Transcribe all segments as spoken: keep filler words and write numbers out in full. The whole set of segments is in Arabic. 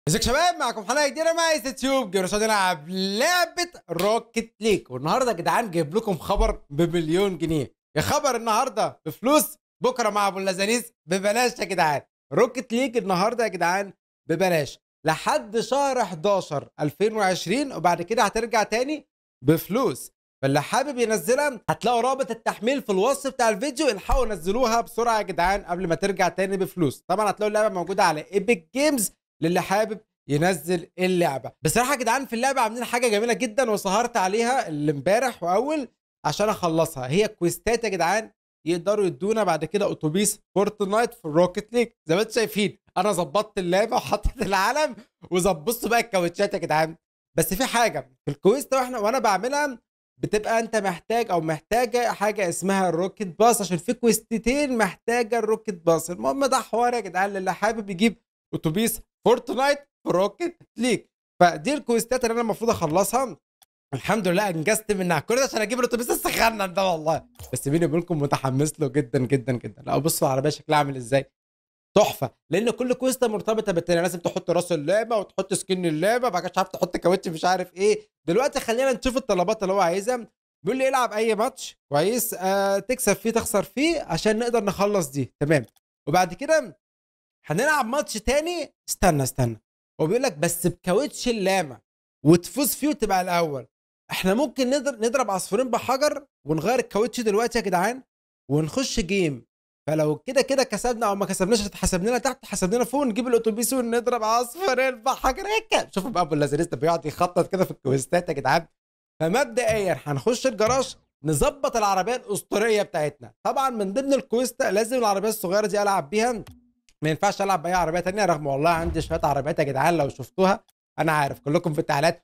ازيك يا شباب؟ معكم حلقه جديده مع اس تيوب جيمرز نلعب لعبه روكيت ليج. والنهارده يا جدعان جايب لكم خبر بمليون جنيه. يا خبر النهارده بفلوس، بكره مع ابو اللذاذيز ببلاش يا جدعان. روكيت ليج النهارده يا جدعان ببلاش لحد شهر حداشر ألفين وعشرين، وبعد كده هترجع تاني بفلوس. فاللي حابب ينزلها هتلاقوا رابط التحميل في الوصف بتاع الفيديو. الحقوا نزلوها بسرعه يا جدعان قبل ما ترجع تاني بفلوس. طبعا هتلاقوا اللعبه موجوده على ايبك جيمز للي حابب ينزل اللعبه. بصراحه يا جدعان في اللعبه عاملين حاجه جميله جدا وسهرت عليها اللي امبارح واول عشان اخلصها. هي كويستات يا جدعان يقدروا يدونا بعد كده اتوبيس فورتنايت في الروكيت ليج. زي ما انتم شايفين انا ظبطت اللعبه وحطيت العلم وظبطت بقى الكاوتشات يا جدعان. بس في حاجه في الكويست واحنا وانا بعملها بتبقى انت محتاج او محتاجه حاجه اسمها الروكيت باص، عشان في كويستتين محتاجه الروكيت باص. المهم ده حوار يا جدعان اللي حابب يجيب اتوبيس فورتنايت في روكيت ليج. فدي الكويستات اللي انا المفروض اخلصها. الحمد لله انجزت منها كل ده عشان اجيب الاتوبيس السخنن ده والله. بس بيني وبينكم متحمس له جدا جدا جدا. لا بصوا العربيه شكلها عامل ازاي، تحفه. لان كل كويسته مرتبطه بالتانيه، لازم تحط راس اللعبه وتحط سكن اللعبه، بعد كده مش عارف تحط كاوتش مش عارف ايه. دلوقتي خلينا نشوف الطلبات اللي هو عايزها. بيقول لي العب اي ماتش كويس، آه تكسب فيه تخسر فيه عشان نقدر نخلص دي تمام. وبعد كده هنلعب ماتش تاني. استنى استنى هو بيقول لك بس بكاوتش اللامه وتفوز فيه وتبقى الاول. احنا ممكن نضرب نضرب عصفورين بحجر ونغير الكاوتش دلوقتي يا جدعان ونخش جيم. فلو كده كده كسبنا او ما كسبناش هتحسب لنا تحت حسب لنا فوق، نجيب الاتوبيس ونضرب عصفورين بحجر هيك. شوفوا بقى ابو اللذيذ ده بيقعد يخطط كده في الكويستات يا جدعان. فمبدئيا هنخش الجراج نظبط العربيه الاسطوريه بتاعتنا. طبعا من ضمن الكويست لازم العربيه الصغيره دي العب بيها، ما ينفعش العب باي عربيه تانية. رغم والله عندي شويه عربيات يا جدعان لو شفتوها انا عارف كلكم في التعليقات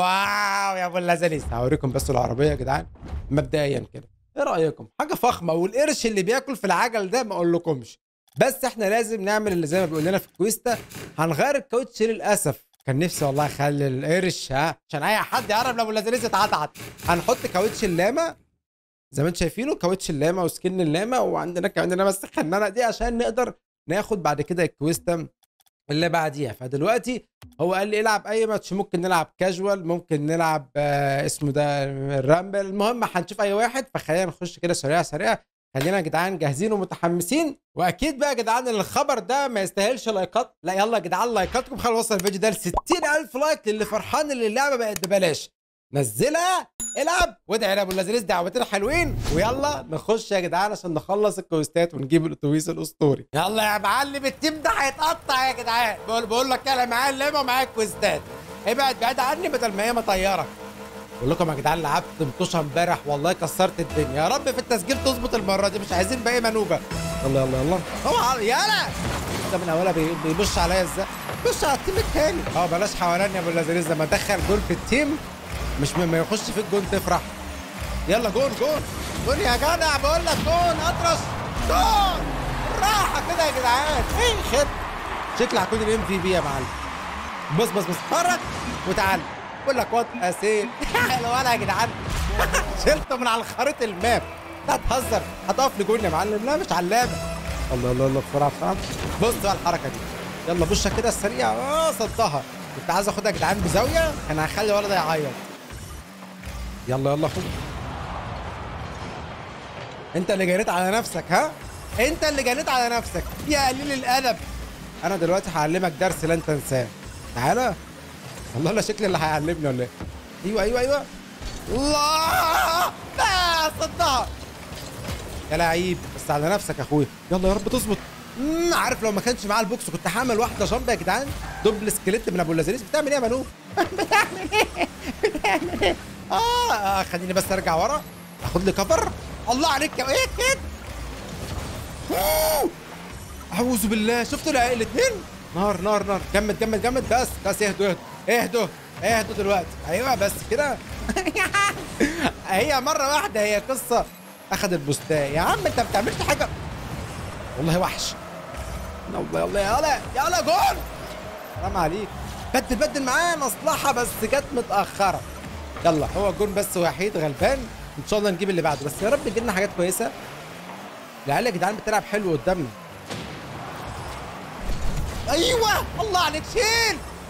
واو يا ابو اللذيذ. هوريكم بس العربيه يا جدعان مبدئيا كده. ايه رايكم؟ حاجه فخمه، والقرش اللي بياكل في العجل ده ما اقولكمش. بس احنا لازم نعمل اللي زي ما بيقول لنا في الكويستا. هنغير الكاوتش للاسف. كان نفسي والله اخلي القرش ها عشان اي حد يقرب لابو اللذيذ يتعتعت. هنحط كاوتش اللامه زي ما انتم شايفينه، كاوتش اللامه وسكن اللامه، وعندنا كمان لنا بس الخنانه دي عشان نقدر ناخد بعد كده الكويستا اللي بعديها. فدلوقتي هو قال لي العب اي ماتش، ممكن نلعب كاجوال، ممكن نلعب آه اسمه ده الرامبل. المهم هنشوف اي واحد. فخلينا نخش كده سريع سريع. خلينا يا جدعان جاهزين ومتحمسين. واكيد بقى يا جدعان الخبر ده ما يستاهلش لايكات. لا يلا يا جدعان لايكاتكم خلوا نوصل الفيديو ده ل ستين ألف لايك للي فرحان اللي اللعبه بقت ببلاش. نزلها العب وادعي لابو اللذيذ دعوتين حلوين. ويلا نخش يا جدعان عشان نخلص الكويستات ونجيب الاتوبيس الاسطوري. يلا يا معلم التيم ده هيتقطع يا جدعان. بقول, بقول لك انا معايا اللعبه ومعايا الكويستات. ابعد بعيد عني بدل ما هي مطيره. بقول لكم يا جدعان لعبت مطوشه امبارح والله كسرت الدنيا. يا رب في التسجيل تظبط المره دي، مش عايزين باقي منوبه. يلا يلا يلا اوعى يلا. ده من اولها بيبص عليا ازاي؟ بص على التيم التاني. اه بلاش حوالين يا ابو اللذيذ. لما ادخل جول في التيم مش ما يخش في الجون تفرح. يلا جون جون جون يا جدع. بقول لك جون اطرش جون راحه كده يا جدعان. ايه خد شكلي هكون الام في بي يا معلم. بص بص بص اتفرج وتعالى. بقول لك وات اسيل ولا يا جدعان شلته من على خريطه الماب. لا تهزر هتقف لي جون يا معلم. لا مش على اللعبه. الله الله الله بسرعه بسرعه. بص بقى الحركه دي. يلا بوشك كده السريع. اه صدها. كنت عايز اخدها يا جدعان بزاويه كان هخلي ولد يعيط. يلا يلا خد. انت اللي جنيت على نفسك. ها انت اللي جنيت على نفسك يا قليل الادب. انا دلوقتي هعلمك درس لن تنساه. تعالى. والله لا شكلي اللي هيعلمني ولا ايه. ايوه ايوه ايوه. الله لا صدها يا لعيب. بس على نفسك يا اخويا. يلا يا رب تظبط. امم عارف لو ما كانش معاه البوكس كنت هعمل واحده جامب يا جدعان. دوبل سكيلت من ابو اللذيذ. بتعمل ايه يا منوب؟ بتعمل ايه؟ بتعمل ايه؟ آه, اه خليني بس ارجع ورا اخد لي كفر. الله عليك يا ايه كده. اعوذ بالله. شفتوا الاثنين نار نار نار. جمد جمد جمد. بس بس اهدوا اهدوا اهدوا اهدوا دلوقتي. ايوه بس كده. هي مره واحده هي قصه. اخد البوستايه يا عم. انت ما بتعملش حاجه والله وحش. يلا يلا يلا يلا جول. حرام عليك. بدل بدل معاه مصلحه بس جت متاخره. يلا هو جون بس وحيد غلبان. ان شاء الله نجيب اللي بعده. بس يا رب يجي لنا حاجات كويسه. العيال يا جدعان بتلعب حلو قدامنا. ايوه الله عليك. شيل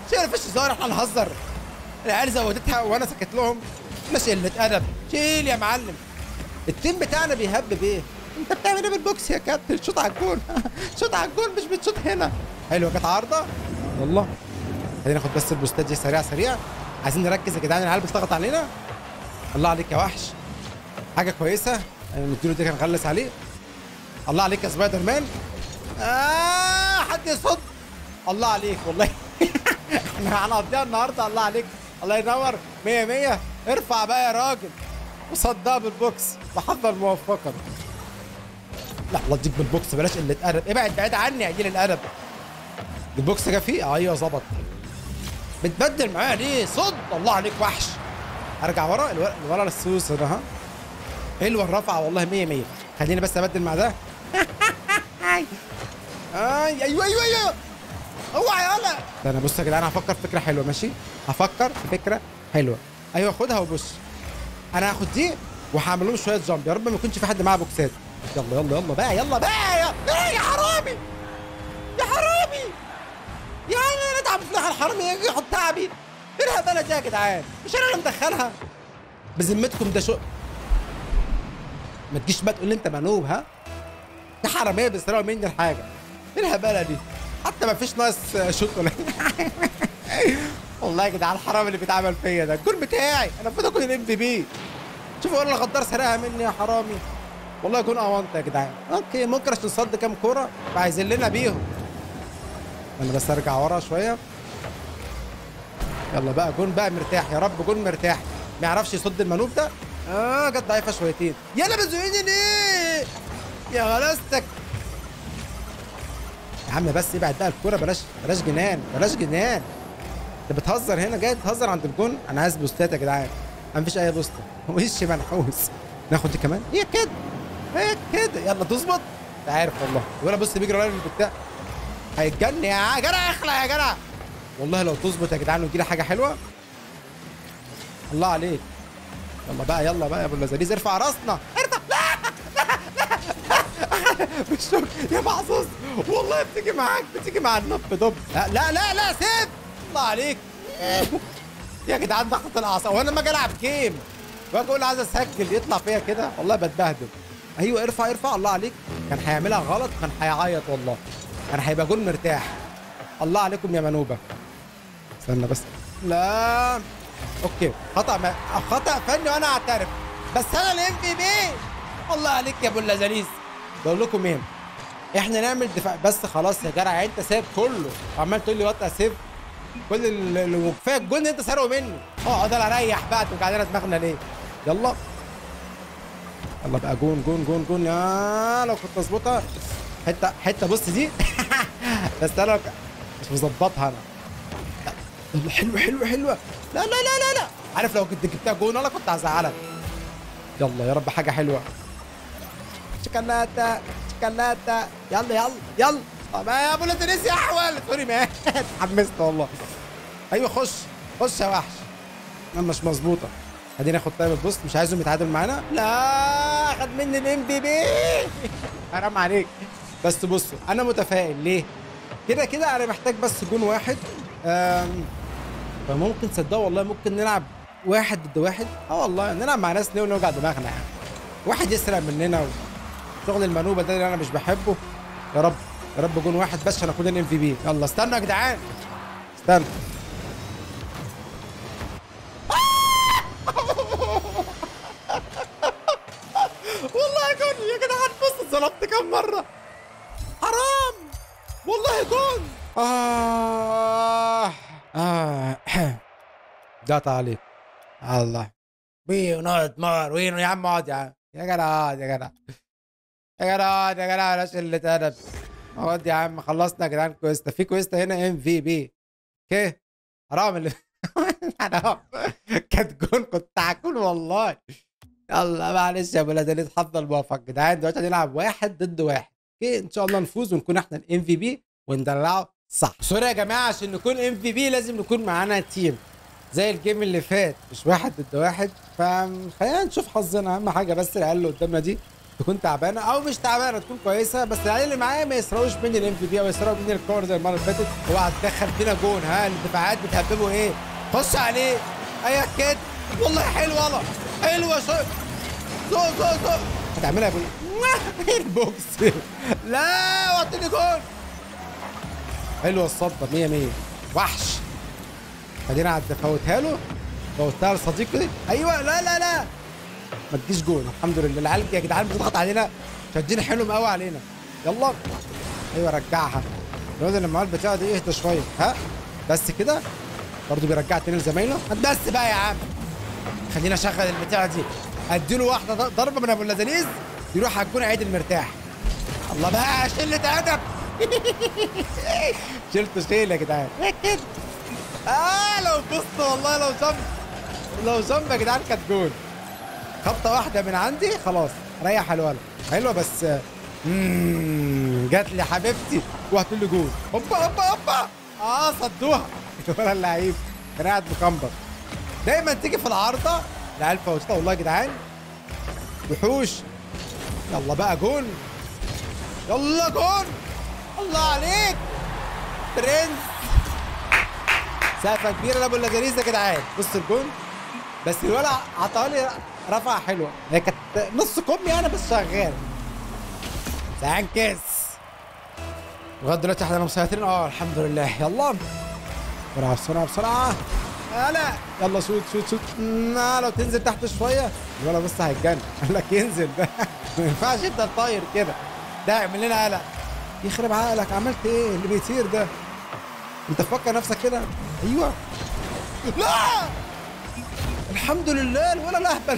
شيل مفيش هزار، احنا نهزر. العيال زودتها وانا سكت لهم. مش قله ادب. شيل يا معلم. التيم بتاعنا بيهبب ايه؟ انت بتعمل ايه بالبوكس يا كابتن؟ شوط على الجون. شوط على الجون، مش بتشوط هنا. حلوه كانت عارضه. والله خلينا ناخد بس البوستات دي سريع سريع. عايزين نركز يا جدعان، العيال بتضغط علينا. الله عليك يا وحش. حاجه كويسه. نديله دي كان نغلس عليه. الله عليك يا سبايدر مان. آه حد يصد. الله عليك والله. احنا هنقضيها النهارده. الله عليك. الله ينور. مية مية. ارفع بقى يا راجل وصدها بالبوكس وحضر موفقا. لا الله يديك بالبوكس، بلاش قله ادب. ابعد بعيد عني يا قليل الادب. البوكس جه فيه. ايوه ظبط. بتبدل معايا ليه؟ صد. الله عليك وحش. ارجع ورا. الورا للسوس ده. ها حلوه الرفعه والله. مية مية. خليني بس ابدل مع ده. اي ايوه ايوه ايوه. اوعى يالا. انا بص يا جدعان، هفكر في فكره حلوه. ماشي هفكر في فكره حلوه. ايوه خدها وبص. انا هاخد دي وهعمل لهم شويه جامب. يا رب ما يكونش في حد معاه بوكسات. يلا يلا يلا بقى. يلا بقى يا, يا حرامي. يا حرامي. يا انا ندعم في الاخر. الحرامي يجي يحط تعبي. ايه الهبله دي يا جدعان؟ مش انا اللي مدخلها بذمتكم؟ ده شو. ما تجيش بقى تقول لي انت منوب. ها ده حراميه بيسرقوا مني الحاجه. ايه الهبله دي؟ حتى ما فيش ناقص شوط ولا. والله يا جدعان الحرام اللي بيتعمل فيا ده. الجول بتاعي انا المفروض اكون الام في بي. شوفوا ولا الغدار سرقها مني يا حرامي. والله يكون اونت يا جدعان. اوكي ممكن عشان نصد كام كوره فعايزين لنا بيهم. انا بس ارجع ورا شويه. يلا بقى جون بقى مرتاح. يا رب جون مرتاح. ما يعرفش يصد المنوب ده. اه جت ضعيفه شويتين. يلا بتزوقني ليه يا غلاستك يا عم؟ بس ابعد بقى الكوره. بلاش بلاش جنان. بلاش جنان. انت بتهزر هنا، جاي تهزر عند الجون. انا عايز بوستات يا جدعان. ما فيش اي بوستة. وش منحوس. ناخد دي كمان. هي كده هي كده. يلا تظبط. انت عارف والله. ولا بص بيجري ورايا البتاع. هيتجن يا جدع. اخلع يا جدع. والله لو تظبط يا جدعان وتجي لي حاجه حلوه. الله عليك. يلا بقى يلا بقى يا ابو اللذيذ. ارفع راسنا. ارفع. لا لا بالشوك يا محظوظ. والله بتيجي معاك. بتيجي مع النب دب. لا لا لا لا سيف. الله عليك يا جدعان. ضغط الاعصاب. وانا لما اجي العب جيم واجي اقول عايز اسجل يطلع فيا كده والله بتبهدل. ايوه ارفع ارفع. الله عليك. كان هيعملها غلط كان هيعيط والله. كان هيبقى جول مرتاح. الله عليكم يا منوبه. استنى بس. لا اوكي خطا. ما... خطا فني وانا اعترف. بس انا الام في بي. الله عليك يا ابو اللذيذ. بقول لكم ايه، احنا نعمل دفاع بس خلاص يا جدع. انت سايب كله عمال تقول لي وقت سيف. كل اللي كفايه الجول اللي انت سارقه مني. اقعد انا اريح بقى. انتوا قاعدين دماغنا ليه؟ يلا يلا بقى. جون جون جون جون. يا لو كنت اظبطها حته حته. بص دي. بس انا مش مظبطها انا. لا حلوه حلوه حلوه. لا لا لا لا لا. عارف لو كنت جبتها جون انا كنت هزعلك. يلا يا رب حاجه حلوه. شوكولاته شوكولاته. يلا يلا يلا. طب يا ابو لاتينيس يا احول. سوري مات. اتحمست والله. ايوه خش خش يا وحش. انا مش مظبوطه. اديني اخد طيب البوست. مش عايزهم يتعادل معانا. لا خد مني الام بي بي. حرام عليك. بس بصوا انا متفائل ليه؟ كده كده انا محتاج بس جون واحد. أم... فممكن تصدقوا والله ممكن نلعب واحد ضد واحد. اه والله نلعب مع ناس ليه ونوجع دماغنا يعني. واحد يسرق مننا وشغل المنوبه ده اللي انا مش بحبه. يا رب يا رب جون واحد بس عشان اكون الام في بي. يلا استنوا يا جدعان. استنوا. والله جون يا جدعان. بص اتظلمت كام مره. حرام والله جون. آه آه جات عليك. الله وين نقعد مار. وين يا عم اقعد يا عم. يا جدع اقعد يا جدع. يا جدع اقعد يا جدع. بلاش قلة ادب. اقعد يا عم. خلصنا يا جدعان. كويستا في كويستا هنا ام في بي. اوكي حرام اللي. حرام. كانت جون كنت هاكل والله. يلا معلش يا ابو لذيذ. اتحضر الموافق يا جدعان. دلوقتي هنلعب واحد ضد واحد. اوكي ان شاء الله نفوز ونكون احنا الام في بي وندلعه صح. سوري يا جماعه عشان نكون ام في بي لازم نكون معانا تيم زي الجيم اللي فات. مش واحد ضد واحد. فخلينا نشوف حظنا. اهم حاجه بس العيال اللي قدامنا دي تكون تعبانه او مش تعبانه، تكون كويسه، بس العيال اللي معايا ما يسرقوش مني الام في بي او يسرقوا مني الكور زي المره اللي فاتت. اوعى تدخل فينا جون. ها الدفاعات بتهببوا ايه؟ خش عليه ايا كده. والله حلوه والله حلوه. شو زو زو زو هتعملها يا ابوي. البوكس لا وعطيني جون. حلوه الصده مية مية. وحش. خلينا عد فوتها له. فوتها لصديقي. ايوه لا لا لا ما تجيش جون. الحمد لله. العيال يا جدعان بتضغط علينا شادين حيلهم قوي علينا. يلا ايوه رجعها. الواد اللي معاه البتاعه دي اهدى شويه. ها بس كده برضه بيرجع تاني لزمايله. بس بقى يا عم خلينا اشغل البتاعه دي. اديله واحده ضربه من ابو اللذيذ يروح على الجون عادل مرتاح. الله بقى شله ادب. شلته شيل يا جدعان كده. اه لو بصت والله لو جنب لو جنب يا جدعان كانت جون. خبطه واحده من عندي خلاص ريح الولد. حلوه بس اممم جات لي حبيبتي وهتقول لي جول. هوبا هوبا هوبا. اه صدوها. ولا اللعيب كان قاعد مكمبر. دايما تيجي في العارضه العيال فوتها والله يا جدعان. وحوش. يلا بقى جون. يلا جون. الله عليك برنس. سقفه كبيره لابو اللذيذ يا جدعان. بص الجون بس الولع عطالي رفعه حلوه. هي كانت نص كم يعني بس شغال. سانكس. لغايه دلوقتي احنا مسيطرين. اه الحمد لله. يلا بسرعه بسرعه بسرعه. لا يلا شوت شوت شوت. لا لو تنزل تحت شويه الولد بص هيتجنن. قال لك ينزل ده. ما ينفعش يفضل طاير كده. ده يعمل لنا قلق. يخرب عقلك عملت ايه اللي بيطير ده؟ انت فكر نفسك كده. ايوه لا الحمد لله الولد الاهبل.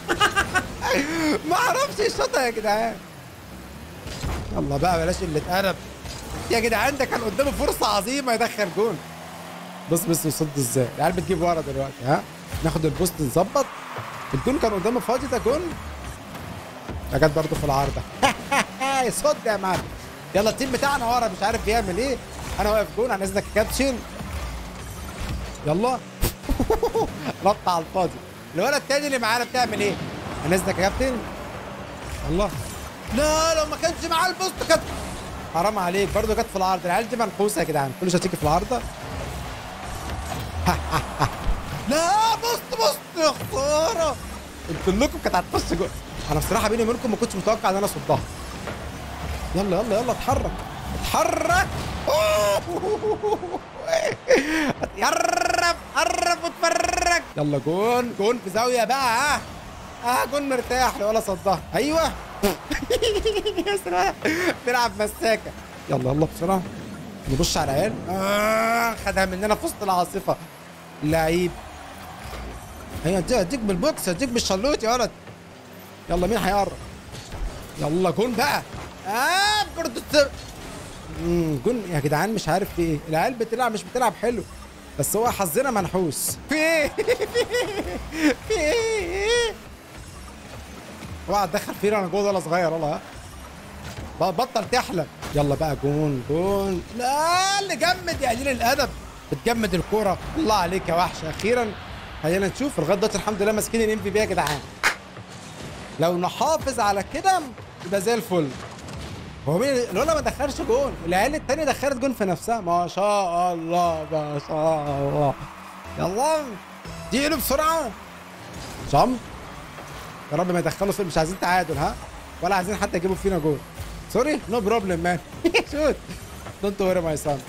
ما اعرفش يشوطها يا جدعان. يلا بقى بلاش قله ادب يا جدعان. ده كان قدامه فرصه عظيمه يدخل جون. بص بص يصد ازاي. العيال بتجيب ورا دلوقتي. ها ناخد البوست نظبط. الجون كان قدامه فاضي. ده جون. ده جت برضه في العارضه. يصد يا معلم. يلا التيم بتاعنا ورا مش عارف بيعمل ايه. انا واقف جون عن اذنك يا كابتن. يلا نط على الفاضي. الولد التاني اللي معانا بتعمل ايه؟ عن اذنك يا كابتن. الله لا لو ما كانش معاه البوست كانت حرام عليك. برضه جت في العارضه. العيال دي منقوصه يا جدعان. كل شويه تيجي في العارضه. لا بوست بوست يا خساره. قلت لكم كانت هتخش جول. انا بصراحه بيني وبينكم ما كنتش متوقع ان انا اصدها. يلا يلا يلا اتحرك اتحرك. قرب قرب واتفرج. يلا جون جون في زاويه بقى. ها اه جون مرتاح ولا صدها. ايوه بيلعب مساكه. يلا يلا بسرعه نبص على العيال. اه خدها مننا في وسط العاصفه اللعيب. هي اديك بالبوكس اديك بالشلوت يا ولد. يلا مين هيقرب؟ يلا جون بقى. اه برضه امم جون يا جدعان. مش عارف في ايه. العيال بتلعب مش بتلعب حلو بس هو حظنا منحوس. في ايه؟ في ايه؟ اوعى تدخل فينا انا جوه ولا صغير. والله بطل تحلم. يلا بقى جون جون. لا اللي جمد يا قليل الادب. بتجمد الكوره. الله عليك يا وحش. اخيرا خلينا نشوف. لغايه دلوقتي الحمد لله ماسكين الام في بي يا جدعان. لو نحافظ على كده يبقى زي الفل. هو مين لولا ما دخلش جون. العيال التانية دخلت جون في نفسها. ما شاء الله ما شاء الله. يلا ديله بسرعه. صم يا رب ما يدخلوا فيه. مش عايزين تعادل ها ولا عايزين حتى يجيبوا فينا جول. سوري نو بروبلم مان. شوت دونت وري ماي سان.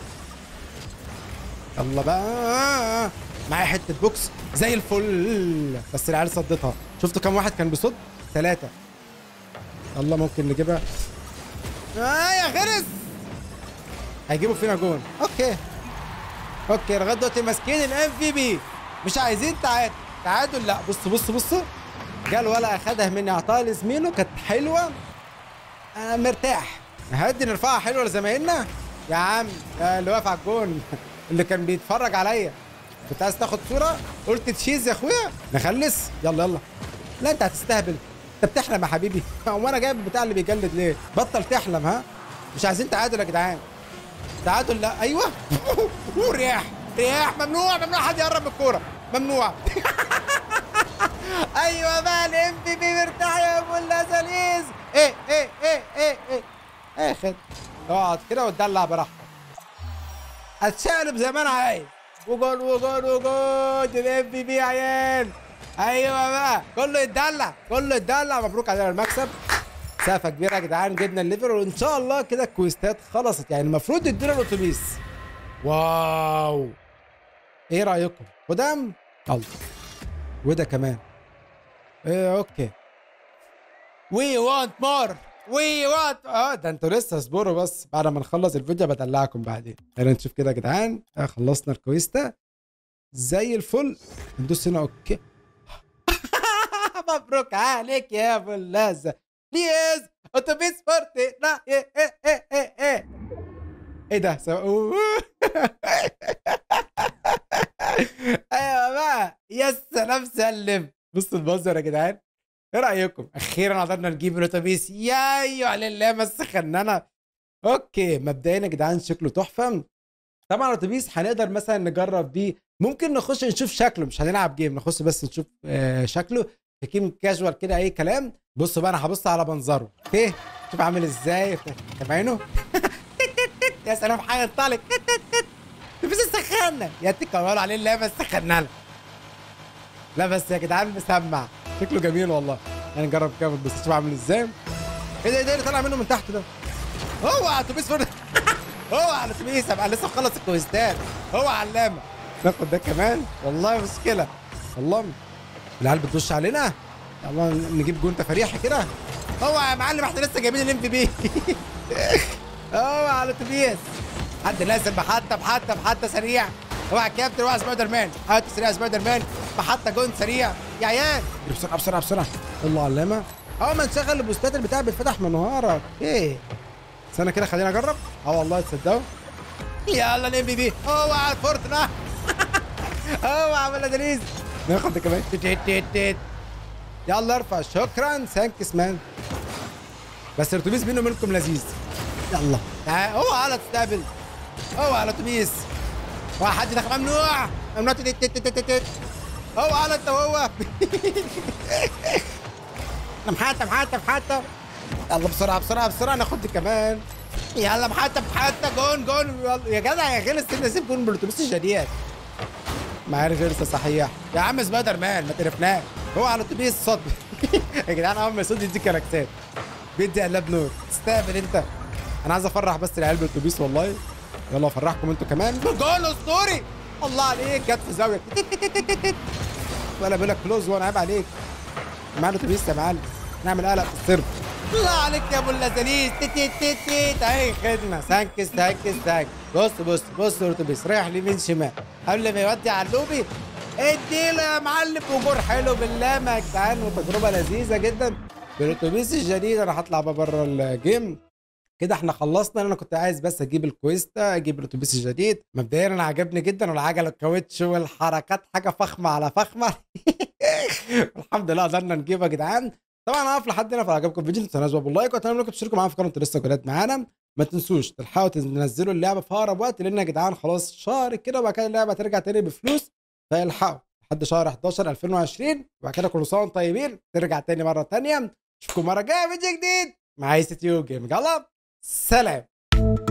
يلا بقى معايا حته بوكس زي الفل بس العيال صدتها. شفتوا كم واحد كان بيصد؟ ثلاثه. يلا ممكن نجيبها. اه يا غرز هيجيبوا فينا جون. اوكي اوكي لغايه دلوقتي ماسكين الام في بي. مش عايزين تعادل. تعادل لا. بص بص بص جال ولا اخدها مني عطاها لزميله كانت حلوه. انا مرتاح. هدي نرفعها حلوه لزمايلنا يا عم. اللي واقف على الجون اللي كان بيتفرج عليا كنت عايز تاخد صوره قلت تشيز يا اخويا نخلص. يلا يلا. لا انت هتستهبل. انت بتحلم يا حبيبي. هو انا جايب البتاع اللي بيجلد ليه؟ بطل تحلم. ها مش عايزين تعادل يا جدعان. تعادل لا. ايوه رياح رياح. ممنوع ممنوع حد يقرب من الكوره. ممنوع. ايوه بقى الام في بي مرتاح يا ابو اللذيذ. ايه ايه ايه ايه ايه اخد اقعد كده وتدلع براحتك. اتشقلب زي ما انا عايز. وجول وجول وجول الام في بي يا عيال. ايوه بقى كله يتدلع كله يتدلع. مبروك علينا المكسب. مسافه كبيره يا جدعان. جبنا الليفر وان شاء الله كده الكويستات خلصت. يعني المفروض يدونا الاتوبيس. واو ايه رايكم؟ قدام الله. وده كمان. ايه اوكي. وي وانت مور وي وانت. اه ده انتوا لسه اصبروا بس بعد ما نخلص الفيديو بدلعكم بعدين. خلينا نشوف كده يا جدعان. آه خلصنا الكويستا زي الفل. ندوس هنا اوكي. مبروك عليك يا ابو اللذة. بليز اتوبيس فورتي. لا ايه ايه ايه ايه ايه ايه ده سو... ايوه بقى يا سلام سلم. بصوا المنظر يا جدعان. ايه رايكم؟ اخيرا قدرنا نجيب الاتوبيس. يا ايوه لله بس خننا. اوكي مبدئيا يا جدعان شكله تحفه. طبعا الاتوبيس هنقدر مثلا نجرب بيه. ممكن نخش نشوف شكله. مش هنلعب جيم نخش بس نشوف آه شكله. تكيم كاجوال كده اي كلام. بصوا بقى انا هبص على منظره. اوكي شوف عامل ازاي. تابعينه. يا سلام هينطلق. الاتوبيس سخنا يا تيك قالوا عليه لا بس سخنا. لا بس يا جدعان مسمع. شكله جميل والله. هنجرب كده بس شوف عامل ازاي. ايه ده ايه ده اللي طالع منه من تحت ده؟ هو اتوبيس فين؟ هو على الاتوبيس ابقى لسه مخلص الكويستات. هو علامه. ناخد ده كمان والله مشكله. والله العيال بتدش علينا. يلا نجيب جون تفريحي كده. هو يا معلم احنا لسه جايبين الام في بي. هو على الاتوبيس. حد نازل بحتى بحتى بحتى سريع. اوعى الكابتن اوعى سبايدر مان. حط سريع سبايدر مان. بحتى جون سريع يا عيال. بسرعه بسرعه بسرعه. يلا علامه. اول ما نشغل البوستات البتاع بيتفتح من ورا. اوكي استنى كده خلينا اجرب. اه والله تصدقوا. يلا الام في بي. هو على الفورتنا. هو عمل لذيذ. ناخد ده كمان. يلا ارفع. شكرا ثانكس مان. بس الاتوبيس بينه وبينكم لذيذ. يلا تعال. هو على تستقبل. هو على الاتوبيس. واحد دخل. ممنوع ممنوع. هو على انت وهو. انا محاتة محاتة محاتة. يلا بسرعة بسرعة بسرعة ناخد دي كمان. يلا محاتة محاتة. جون جون يا جدع يا غلس. سيبنا سيب جون بالاتوبيس الجديد. معايا غلسة صحيح يا عم. سبايدر مان ما تعرفناه. هو على الاتوبيس صد. يا جدعان اول ما يصد يديك كلاكسات. بيدي قلاب نور. تستقبل انت. انا عايز افرح بس العيال بالاتوبيس والله. يلا افرحكم انتوا كمان. جول اسطوري. الله عليك. جت في زاويه. ولا بقول لك كلوز وانا عيب عليك. معانا اتوبيس يا معلم. نعمل قلق في السيرف. الله عليك يا ابو اللذيذ. تيت تيت تيت. اهي خدمه. ثانكس ثانكس ثانكس. بص بص بص الاتوبيس رايح لمين شمال قبل ما يودي على اللوبي. اديله يا معلم. وجور حلو باللامه يا جدعان. وتجربه لذيذه جدا بالاتوبيس الجديد. انا هطلع بقى بره الجيم كده. احنا خلصنا. انا كنت عايز بس اجيب الكويستا اجيب الاتوبيس الجديد. مبدئيا انا عجبني جدا. والعجله الكاوتش والحركات حاجه فخمه على فخمه. الحمد لله قدرنا نجيبها يا جدعان. طبعا اقف لحد هنا. فعجبكم الفيديو تنزلوا باللايك واتمنى انكم تشتركوا معانا في قناه لسه جولات معانا. ما تنسوش تلحقوا تنزلوا اللعبه في اقرب وقت لان يا جدعان خلاص شهر كده وبعد كده اللعبه ترجع تاني بفلوس. فالحقوا لحد شهر احداشر ألفين وعشرين وبعد كده كل سنه وانتم طيبين. ترجع تاني مره تانيه. اشوفكم مره جايه فيديو جديد مع يوتيوب جيم. يلا سلام.